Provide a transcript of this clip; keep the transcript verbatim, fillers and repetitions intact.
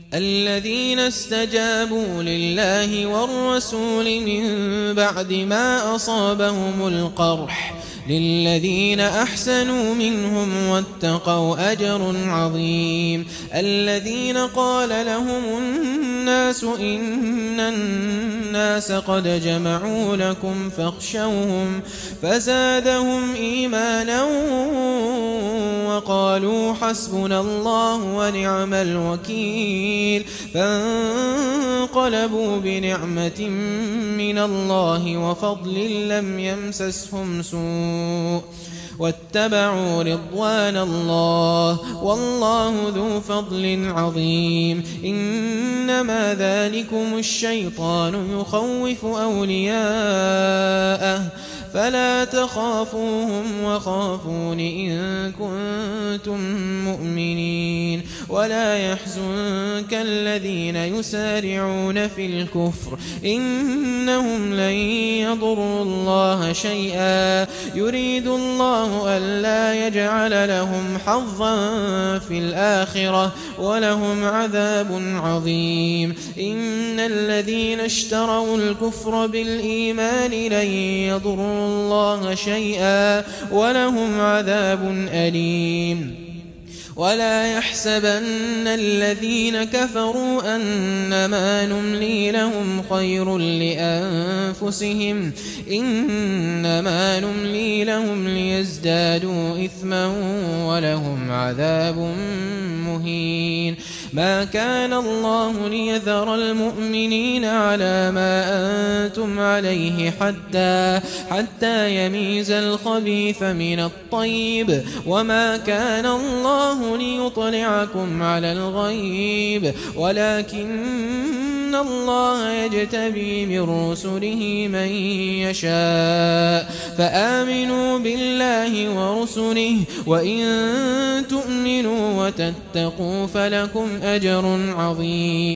الذين استجابوا لله والرسول من بعد ما أصابهم القرح للذين أحسنوا منهم واتقوا أجر عظيم. الذين قال لهم الناس إن الناس قد جمعوا لكم فاخشوهم فزادهم إيمانا وقالوا حسبنا الله ونعم الوكيل. فانقلبوا بنعمة من الله وفضل لم يمسسهم سوء واتبعوا رضوان الله والله ذو فضل عظيم. إنما ذلكم الشيطان يخوف أولياءه فلا تخافوهم وخافون إن كنتم مؤمنين. ولا يحزنك الذين يسارعون في الكفر إنهم لن يضروا الله شيئا يريد الله ألا يجعل لهم حظا في الآخرة ولهم عذاب عظيم. إن الذين اشتروا الكفر بالإيمان لن يضروا الله شيئا ولهم عذاب أليم. ولا يحسبن الذين كفروا أنما نملي لهم خير لأنفسهم إنما نملي لهم ليزدادوا إثما ولهم عذاب مهين. ما كان الله ليذر المؤمنين على ما أنتم عليه حتى حتى يميز الخبيث من الطيب وما كان الله ليطلعكم على الغيب ولكن الله يجتبي من رسله من يشاء. فآمنوا بالله ورسله وإن تؤمنوا وتتقوا فلكم أجر عظيم.